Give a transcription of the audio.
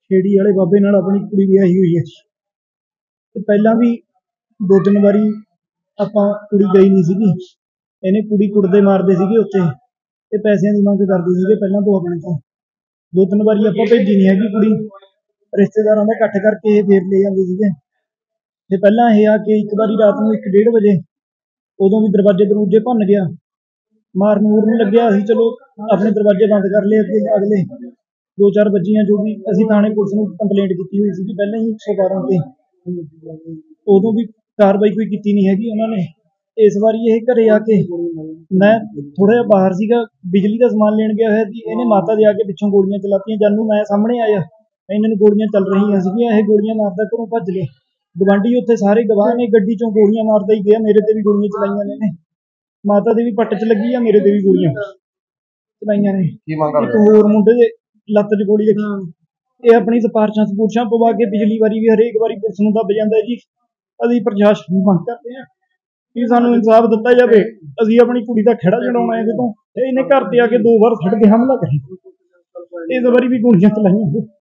छेड़ी वाले बाबे नाल अपनी कुड़ी विआही हुई है ते पहलां भी 2-3 वारी आपां कुड़ी गई नहीं सीगी। इहने कुड़ी कुटदे मारदे सीगे उत्थे ते पैसिਆਂ ਦੀ ਮੰਗ ਕਰਦੇ ਸੀਗੇ ਪਹਿਲਾਂ ਤੋਂ ਆਪਣੇ ਤੋਂ। 2-3 ਵਾਰੀ ਆਪਾਂ ਭੇਜੀ ਨਹੀਂ ਹੈਗੀ ਕੁੜੀ। ਰਿਸ਼ਤੇਦਾਰਾਂ ਦਾ ਇਕੱਠ ਕਰਕੇ ਇਹ ਫੇਰ ਲੈ ਜਾਂਦੇ ਸੀਗੇ ਤੇ ਪਹਿਲਾਂ ਇਹ ਆ ਕੇ ਇੱਕ ਵਾਰੀ ਰਾਤ ਨੂੰ 1-1:30 ਵਜੇ ਉਦੋਂ ਵੀ ਦਰਵਾਜ਼ੇ ਦਰੂਜੇ ਭੰਨ ਗਿਆ। ਮਾਰਨ ਮੂਰਨ ਲੱਗਿਆ। ਅਸੀਂ ਚਲੋ ਆਪਣੇ ਦਰਵਾਜ਼ੇ ਬੰਦ ਕਰ ਲਏ ਅੱਗੇ ਅਗਲੇ 2-4 ਵੱਜੀਆਂ ਜੋ ਵੀ ਅਸੀਂ ਥਾਣੇ ਪੁਲਿਸ ਨੂੰ ਕੰਪਲੇਂਟ ਕੀਤੀ ਹੋਈ ਸੀਗੀ ਪਹਿਲਾਂ ਹੀ 112 ਤੇ। ਉਦੋਂ ਵੀ ਕਾਰਵਾਈ ਕੋਈ ਕੀਤੀ ਨਹੀਂ ਹੈਗੀ ਉਹਨਾਂ ਨੇ। ਇਸ ਵਾਰੀ ਇਹ ਘਰੇ ਆ ਕੇ ਮੈਂ ਥੋੜਾ ਜਿਹਾ ਬਾਹਰ ਸੀਗਾ, ਬਿਜਲੀ ਦਾ ਸਮਾਨ ਲੈਣ ਗਿਆ ਹੋਇਆ ਸੀ। ਇਹਨੇ ਮਾਤਾ ਦੇ ਆ ਕੇ ਪਿੱਛੋਂ ਗੋਲੀਆਂ ਚਲਾਤੀਆਂ। ਜਦ ਨੂੰ ਮੈਂ ਸਾਹਮਣੇ ਆਇਆ ਇਹਨਾਂ ਨੂੰ ਗੋਲੀਆਂ ਚੱਲ ਰਹੀਆਂ ਸੀਗੀਆਂ। ਇਹ ਗੋਲੀਆਂ ਮਾਰਦਾ ਘਰੋਂ ਭੱਜ ਗਏ। ਗਵਾਂਢੀ ਉੱਥੇ ਸਾਰੇ ਗਵਾਹ ਨੇ। ਗੱਡੀ ਚੋਂ ਗੋਲੀਆਂ ਮਾਰਦਾ ਹੀ ਗਿਆ। ਮੇਰੇ ਤੇ ਵੀ ਗੋਲੀਆਂ ਚਲਾਈਆਂ ਨੇ ਇਹਨੇ। ਮਾਤਾ ਦੇ ਵੀ ਪੱਟ 'ਚ ਲੱਗੀ ਆ, ਮੇਰੇ ਤੇ ਵੀ ਗੋਲੀਆਂ ਚਲਾਈਆਂ ਨੇ। ਇੱਕ ਹੋਰ ਮੁੰਡੇ ਦੇ ਲੱਤ 'ਚ ਗੋਲੀ ਲੱਗੀ। ਇਹ ਆਪਣੀ ਸਿਫਾਰਸ਼ਾਂ ਪਵਾ ਕੇ ਪਿਛਲੀ ਵਾਰੀ ਵੀ ਹਰੇਕ ਵਾਰੀ ਪੁਲਿਸ ਨੂੰ ਦੱਬ ਜਾਂਦਾ ਜੀ। ਅਸੀਂ ਪ੍ਰਸ਼ਾਸਨ ਨੂੰ ਮੰਗ ਕਰਦੇ ਹਾਂ ਕਿ ਸਾਨੂੰ ਇਨਸਾਫ ਦਿੱਤਾ ਜਾਵੇ। ਅਸੀਂ ਆਪਣੀ ਕੁੜੀ ਦਾ ਖਹਿੜਾ ਛਡਾਉਣਾ ਇਹਦੇ ਤੋਂ। ਇਹਨੇ ਘਰ ਤੇ ਆ ਕੇ 2 ਵਾਰ ਸਾਡੇ ਤੇ ਹਮਲਾ ਕਰਿਆ। ਇਸ ਵਾਰੀ ਵੀ ਗੋਲੀਆਂ ਚਲਾਈਆਂ।